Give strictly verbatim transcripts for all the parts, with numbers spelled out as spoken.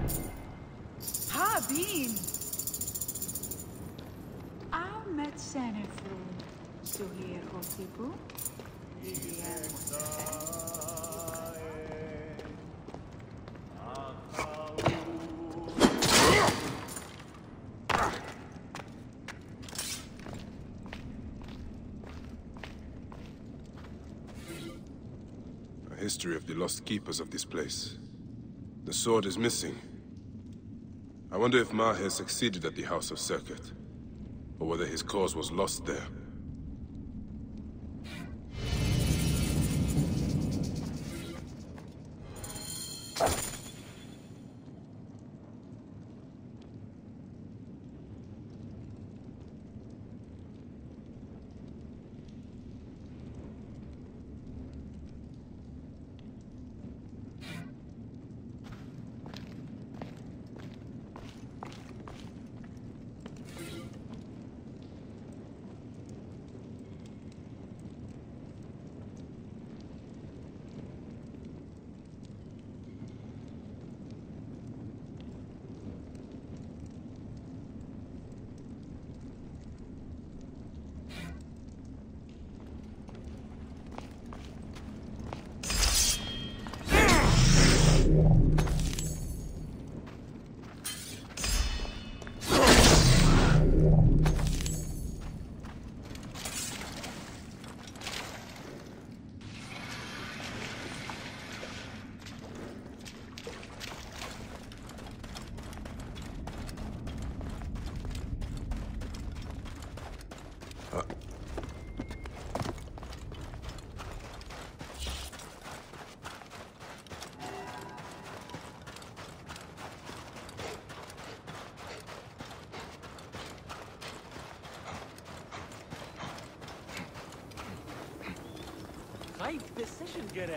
Ha bin. Ahmet Senefru. Suhir Hotibu. A history of the lost keepers of this place. The sword is missing. I wonder if Maher succeeded at the House of Circuit, or whether his cause was lost there. Right decision, Gere.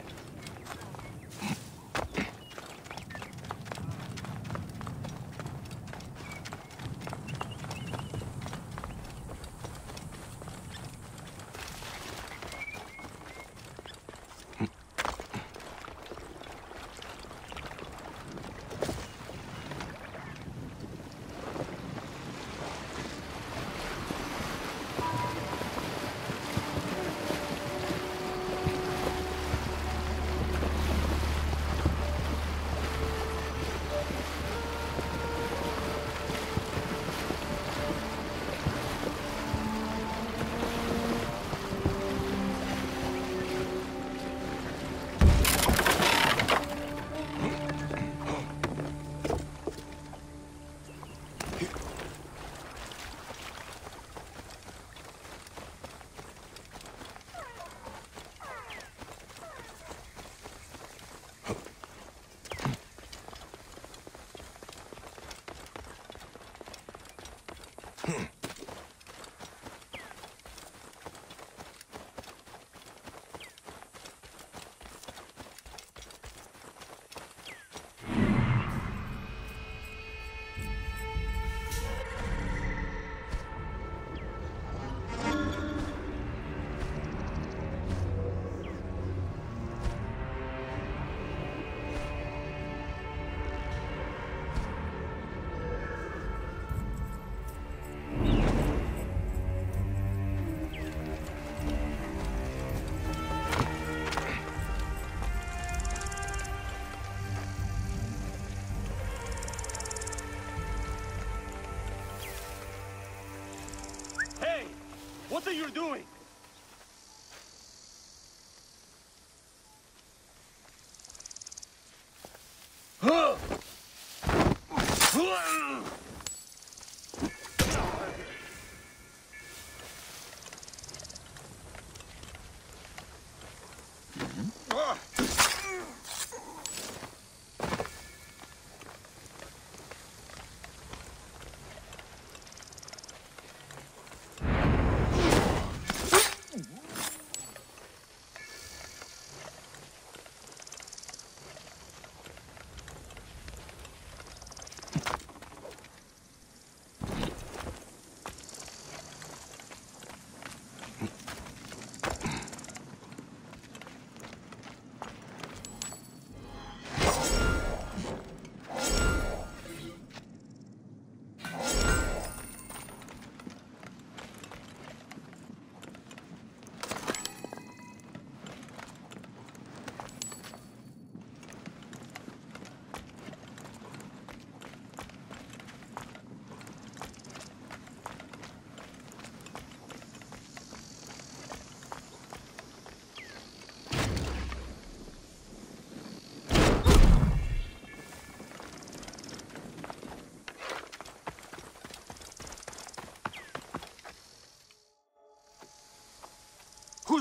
What are you doing?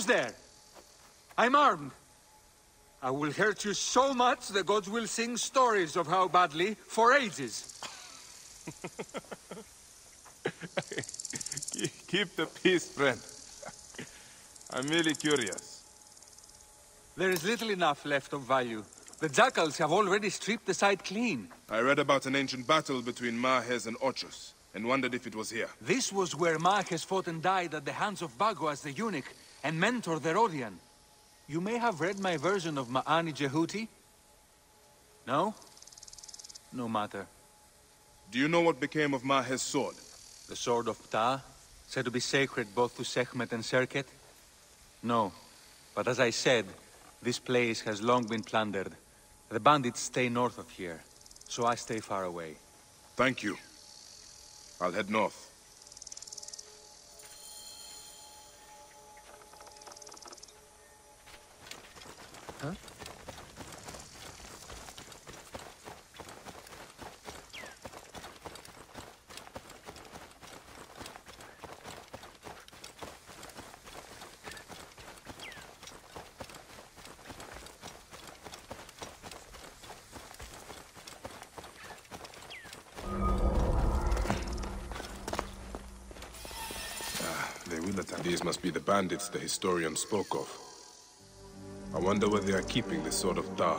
Who's there? I'm armed. I will hurt you so much the gods will sing stories of how badly for ages. Keep the peace, friend. I'm merely curious. There is little enough left of value. The jackals have already stripped the site clean. I read about an ancient battle between Mahes and Ochus, and wondered if it was here. This was where Mahes fought and died at the hands of Bagoas the eunuch, and mentor the Rodian. You may have read my version of Ma'ani Jehuti? No? No matter. Do you know what became of Mahes' sword? The Sword of Ptah, said to be sacred both to Sekhmet and Serket? No. But as I said, this place has long been plundered. The bandits stay north of here, so I stay far away. Thank you. I'll head north. Huh? These must be the bandits the historian spoke of. I wonder where they are keeping the Sword of Ptah.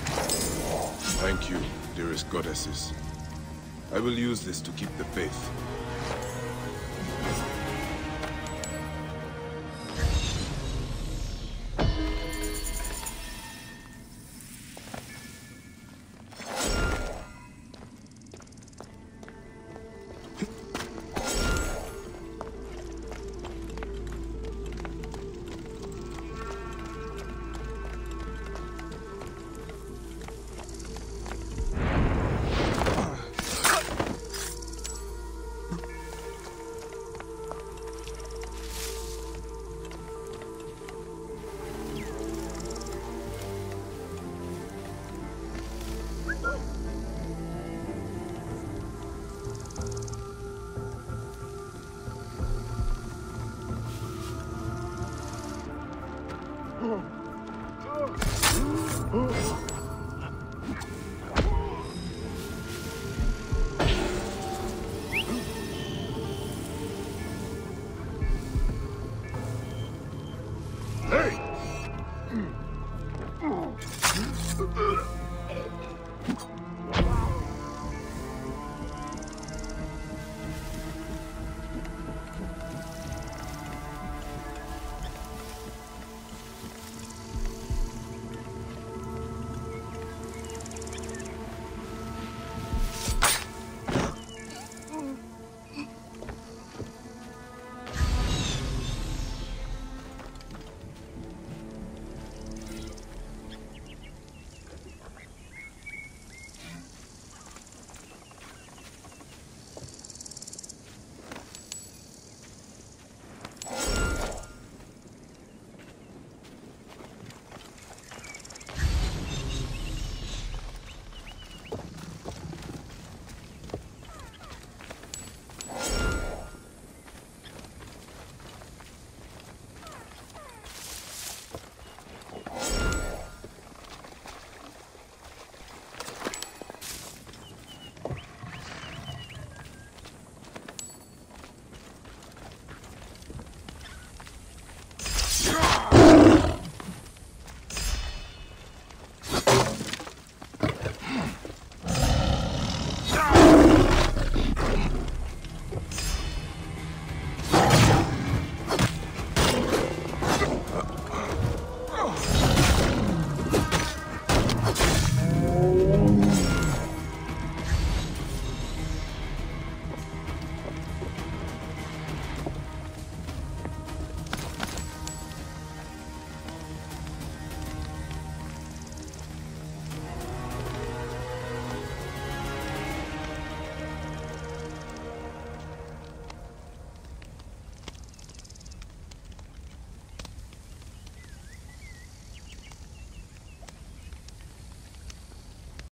Thank you, dearest goddesses. I will use this to keep the faith.